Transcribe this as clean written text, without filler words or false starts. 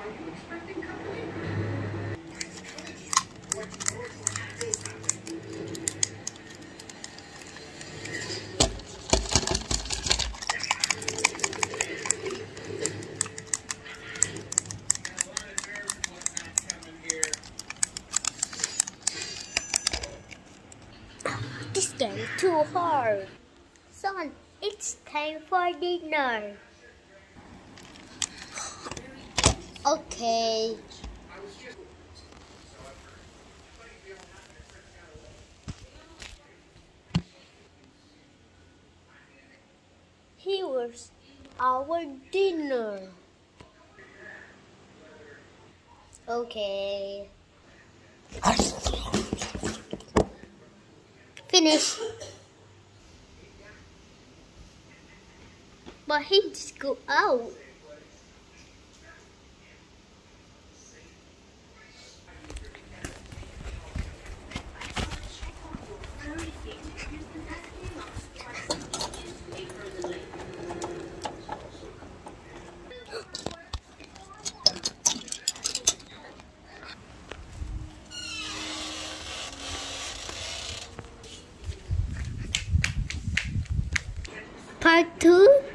This game too hard. Son, it's time for dinner. Okay. Here's our dinner. Okay. Finish. But he just go out. Part 2.